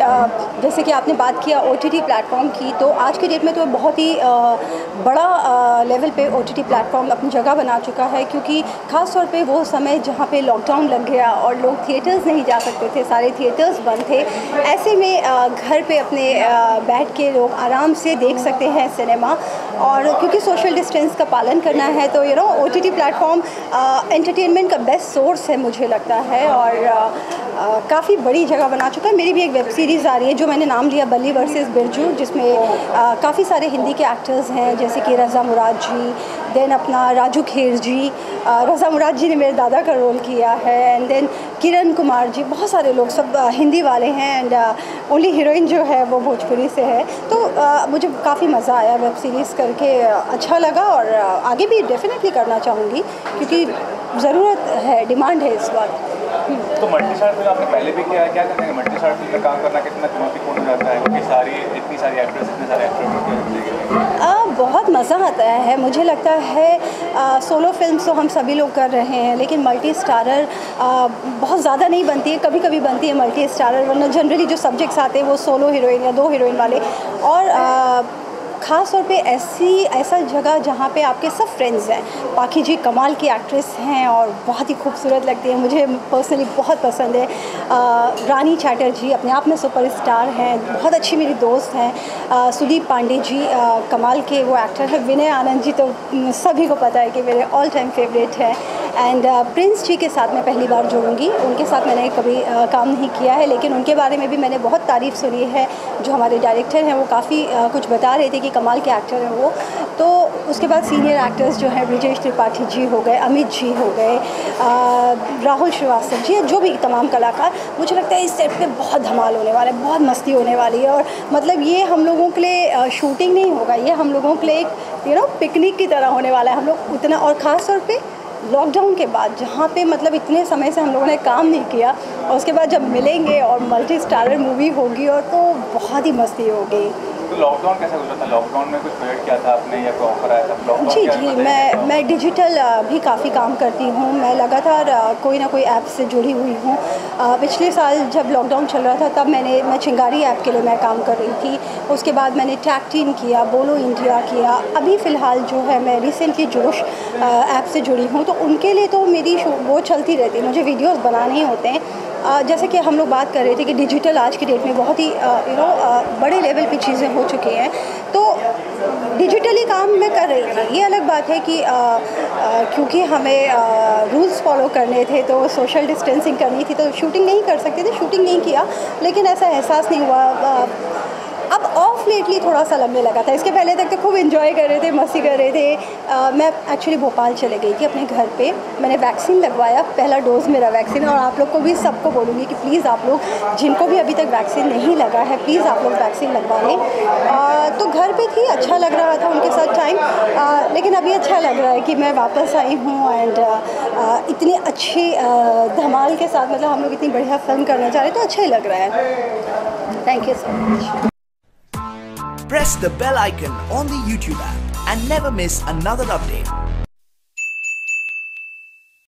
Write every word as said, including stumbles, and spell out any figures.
जैसे कि आपने बात किया ओटीटी प्लेटफॉर्म की, तो आज के डेट में तो बहुत ही बड़ा लेवल पे ओटीटी प्लेटफॉर्म अपनी जगह बना चुका है, क्योंकि ख़ास तौर पे वो समय जहाँ पे लॉकडाउन लग गया और लोग थिएटर्स नहीं जा सकते थे, सारे थिएटर्स बंद थे। ऐसे में घर पे अपने बैठ के लोग आराम से देख सकते हैं सिनेमा, और क्योंकि सोशल डिस्टेंस का पालन करना है तो you know OTT platform entertainment का बेस्ट सोर्स है मुझे लगता है, और काफ़ी बड़ी जगह बना चुका है। मेरी भी एक वेब सीरीज़ आ रही है जो मैंने नाम लिया बल्ली वर्सेस बिरजू, जिसमें काफ़ी सारे हिंदी के एक्टर्स हैं, जैसे कि रज़ा मुराद जी, देन अपना राजू खेर जी, रज़ा मुराद जी ने मेरे दादा का रोल किया है, एंड देन किरण कुमार जी, बहुत सारे लोग सब हिंदी वाले हैं, एंड ओनली हीरोइन जो है वो भोजपुरी से है। तो uh, मुझे काफ़ी मज़ा आया वेब सीरीज़ करके, अच्छा लगा, और आगे भी डेफिनेटली करना चाहूँगी क्योंकि ज़रूरत है, डिमांड है इस वक्त। तो मल्टी स्टार फिल्म आपने पहले भी किया है, क्या करते हैं मल्टी स्टार फिल्म में काम करना कितना चुनौतीपूर्ण हो जाता है, क्योंकि सारी इतनी सारी एक्ट्रेस इतने सारे एक्टर आ, बहुत मज़ा आता है। मुझे लगता है आ, सोलो फिल्म तो हम सभी लोग कर रहे हैं, लेकिन मल्टी स्टारर आ, बहुत ज़्यादा नहीं बनती है, कभी कभी बनती है मल्टी स्टारर, वरना जनरली जो सब्जेक्ट्स आते हैं वो सोलो हीरोइन या दो हीरोइन वाले, और आ, ख़ास तौर पे ऐसी ऐसा जगह जहाँ पे आपके सब फ्रेंड्स हैं। पाखी जी कमाल की एक्ट्रेस हैं और बहुत ही खूबसूरत लगती है, मुझे पर्सनली बहुत पसंद है। आ, रानी चैटर्जी अपने आप में सुपरस्टार हैं, बहुत अच्छी मेरी दोस्त हैं। सुदीप पांडे जी आ, कमाल के वो एक्टर हैं। विनय आनंद जी तो सभी को पता है कि मेरे ऑल टाइम फेवरेट हैं। एंड प्रिंस जी के साथ मैं पहली बार जुड़ूंगी, उनके साथ मैंने कभी आ, काम नहीं किया है, लेकिन उनके बारे में भी मैंने बहुत तारीफ़ सुनी है। जो हमारे डायरेक्टर हैं वो काफ़ी कुछ बता रहे थे कि कमाल के एक्टर हैं वो। तो उसके बाद सीनियर एक्टर्स जो हैं ब्रिजेश त्रिपाठी जी हो गए, अमित जी हो गए, राहुल श्रीवास्तव जी, जो भी तमाम कलाकार, मुझे लगता है इस सेट पे बहुत धमाल होने वाला है, बहुत मस्ती होने वाली है। और मतलब ये हम लोगों के लिए शूटिंग नहीं होगा, ये हम लोगों के लिए एक यू नो पिकनिक की तरह होने वाला है। हम लोग उतना, और ख़ास तौर पे लॉकडाउन के बाद जहाँ पे मतलब इतने समय से हम लोगों ने काम नहीं किया, और उसके बाद जब मिलेंगे और मल्टी स्टारर मूवी होगी और तो बहुत ही मस्ती होगी। तो लॉकडाउन कैसा गुजरा था? लॉकडाउन में कुछ प्रोजेक्ट किया था आपने या कोई ऑफर आया था? जी जी, मैं मैं डिजिटल भी काफ़ी काम करती हूँ, मैं लगातार कोई ना कोई ऐप से जुड़ी हुई हूँ। पिछले साल जब लॉकडाउन चल रहा था तब मैंने मैं चिंगारी ऐप के लिए मैं काम कर रही थी। उसके बाद मैंने टैग टीम किया, बोलो इंडिया किया। अभी फ़िलहाल जो है मैं रिसेंटली जोश ऐप से जुड़ी हूँ, तो उनके लिए तो मेरी वो चलती रहती है, मुझे वीडियोस बनाने ही होते हैं। Uh, जैसे कि हम लोग बात कर रहे थे कि डिजिटल आज की डेट में बहुत ही यू नो बड़े लेवल पे चीज़ें हो चुकी हैं, तो डिजिटली काम मैं कर रही थी। ये अलग बात है कि uh, uh, क्योंकि हमें रूल्स uh, फॉलो करने थे, तो सोशल डिस्टेंसिंग करनी थी, तो शूटिंग नहीं कर सकते थे, शूटिंग नहीं किया, लेकिन ऐसा एहसास नहीं हुआ। uh, अब ऑफ लेटली थोड़ा सा लगने लगा था, इसके पहले तक तो खूब एंजॉय कर रहे थे, मस्ती कर रहे थे। आ, मैं एक्चुअली भोपाल चले गई थी अपने घर पे, मैंने वैक्सीन लगवाया, पहला डोज मेरा वैक्सीन। और आप लोग को भी सबको बोलूँगी कि प्लीज़ आप लोग जिनको भी अभी तक वैक्सीन नहीं लगा है, प्लीज़ आप लोग वैक्सीन लगवा लें। तो घर पे थी, अच्छा लग रहा था उनके साथ टाइम, आ, लेकिन अभी अच्छा लग रहा है कि मैं वापस आई हूँ, एंड इतनी अच्छी धमाल के साथ, मतलब हम लोग इतनी बढ़िया फिल्म करना चाह रहे हैं, तो अच्छा ही लग रहा है। Thank you so much. Press the bell icon on the YouTube app and never miss another update.